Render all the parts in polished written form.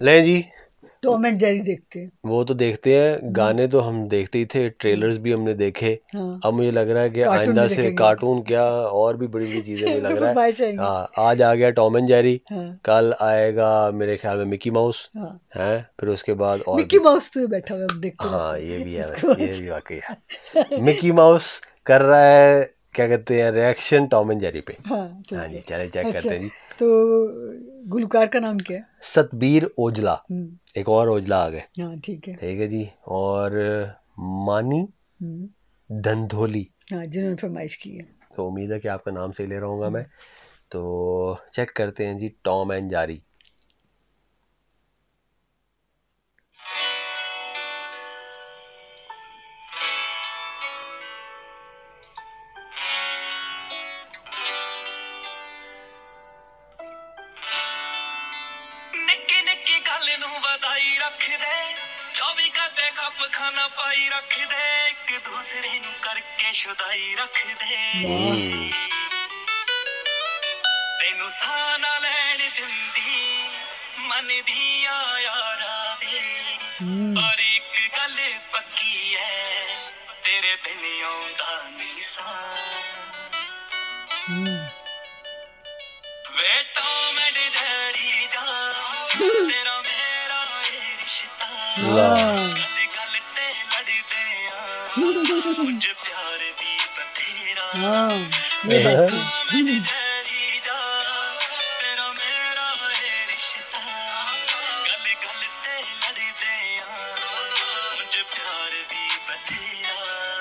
ले जी, Tom and Jerry देखते हैं। वो तो देखते हैं, गाने तो हम देखते ही थे, ट्रेलर्स भी हमने देखे। हाँ, अब मुझे लग रहा है कि कार्टून आइंदा भी से देखेंगे। कार्टून क्या और भी बड़ी बड़ी चीजें, मुझे लग रहा है। फरमाइश आएंगी। हाँ, आज आ गया टॉम एंड जेरी, हाँ, कल आएगा मेरे ख्याल में मिकी माउस हाँ, है, फिर उसके बाद और मिक्की भी। माउस तो बैठा हुआ है, अब देखते हाँ, रहते ये हैं भी है, उसके ये भी बाद। वाकई है। मिकी माउस कर रहा है, क्या कहते हैं, रिएक्शन टॉम एंड जेरी पे। हाँ, हाँ ठीक जी, है। चले चेक अच्छा, करते हैं जी। तो गुलकार का नाम क्या है? सतबीर ओजला, एक और ओजला आ गए। हाँ, ठीक है। ठीक है जी। और मानी धंधोली, हाँ, जिन्होंने फरमाइश की है। तो उम्मीद है कि आपका नाम सही ले रहा हूँ मैं। तो चेक करते हैं जी, टॉम एंड जेरी। निक्की निक्की गल नू वधाई रख दे, 24 घंटे खप खाना पाई रख दे, एक दूसरे नू करके शुदाई रख दे। तेनू साह ना लैण दिंदी मन दिया यारा वे, पर एक गल पक्की है, तेरे बिन आउंदा नहीं सा। वे टॉम एंड जेरी जा, तेरा मेरा ये रिश्ता, गल गल ते लड़दे आ, मुझ प्यार दी बथेरा। टॉम एंड जेरी जा, तेरा मेरा ये रिश्ता, गल गल ते लड़दे आ, मुझ प्यार दी बथेरा।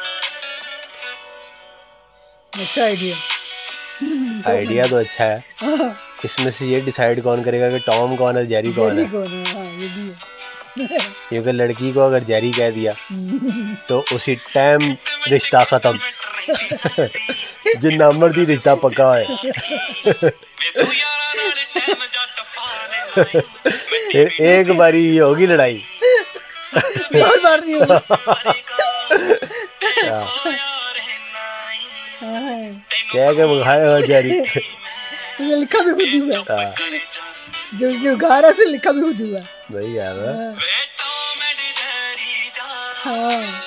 अच्छा आइडिया। आइडिया तो अच्छा है, इसमें से ये डिसाइड कौन करेगा कि टॉम कौन है, जेरी कौन है? हाँ, ये भी है। क्योंकि लड़की को अगर जेरी कह दिया तो उसी टाइम रिश्ता खत्म। जिन्ना मर्जी रिश्ता पक्का है। फिर एक बारी होगी लड़ाई, बार नहीं होगी। क्या क्या बुखाया और जेरी। लिखा भी खुद हुआ है, जो गा रहा है लिखा भी खुद हुआ है। वही यार है। हाँ,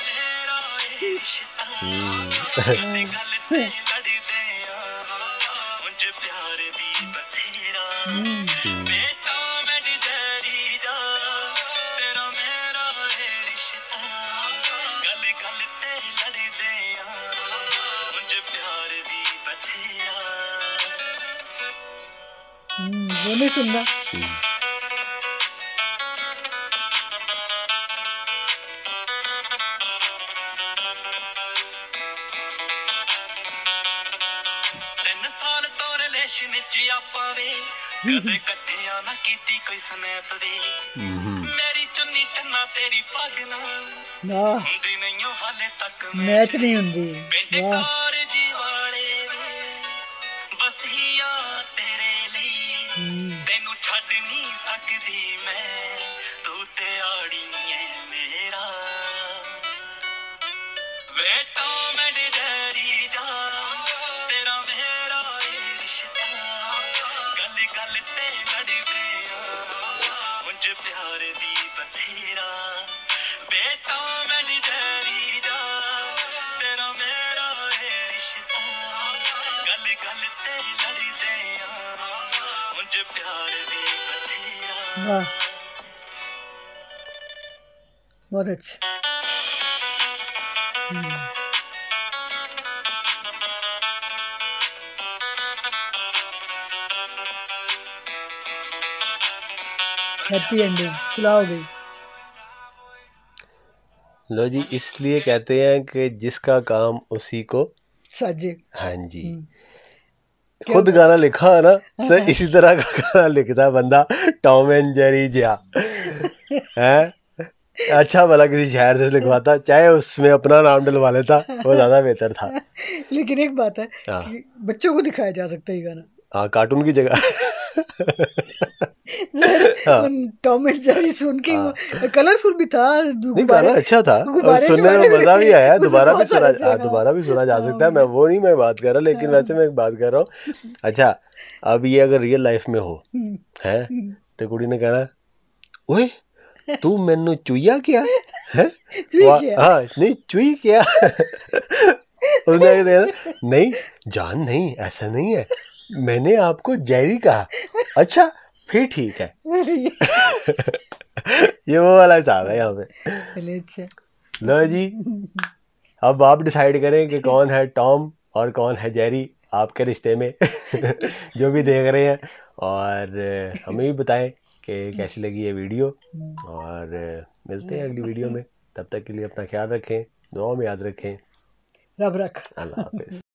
वो नहीं सुन रहा। कदे कट्ठियां ना कीती कोई स्नैप वे, मेरी चुन्नी चन्ना तेरी पग ना हुंदी नहीं हाले तक मैच नहीं हुंदी। पिंड कारजी वाले वे, बसिया तेरे ਲਈ, तेनू छड्ड नहीं सकदी मैं, तू ते आड़ी है मेरा। वे टॉम एंड जेरी जा, तेरा मेरा ये रिश्ता, गल गल ते लड़दे आ, मुझ प्यार दी बथेरा। वे टॉम एंड जेरी जा, तेरा मेरा ये रिश्ता, गल गल ते लड़दे आ, मुझ प्यार दी बथेरा। वाह, बहुत अच्छा। हैप्पी एंडिंग सुलह हो गई। लो जी, इसलिए कहते हैं कि जिसका काम उसी को साजे। हाँ जी। क्या खुद बात। गाना लिखा है ना, तो इसी तरह का गाना लिखता है बंदा, टॉम एंड जेरी जा है। अच्छा भला किसी शायर से लिखवाता, चाहे उसमें अपना नाम डलवा लेता, वो ज्यादा बेहतर था। लेकिन एक बात है कि बच्चों को दिखाया जा सकता है ये गाना। हाँ, कार्टून की जगह। टॉम एंड जेरी सुन के कलरफुल भी था, नहीं, गाना अच्छा था और सुनने में मजा भी आया। दोबारा भी सुना, दोबारा भी सुना जा सकता है। मैं वो नहीं मैं बात कर रहा, लेकिन वैसे मैं बात कर रहा हूँ। अच्छा, अब ये अगर रियल लाइफ में हो है तो कुड़ी ने कहना ओए तू मैनू चुईया क्या है? चुई क्या? हाँ नहीं चुई क्या उसने कहा, नहीं जान नहीं ऐसा नहीं है, मैंने आपको जेरी कहा। अच्छा फिर ठीक है। ये वो वाला हिसाब है यहाँ पे। चलिए अच्छा। लो जी, अब आप डिसाइड करें कि कौन है टॉम और कौन है जेरी आपके रिश्ते में जो भी देख रहे हैं, और हमें भी बताएं कि कैसी लगी ये वीडियो, और मिलते हैं अगली वीडियो में। तब तक के लिए अपना ख्याल रखें, दुआ में याद रखें। रब रख। अल्लाह हाफिज़।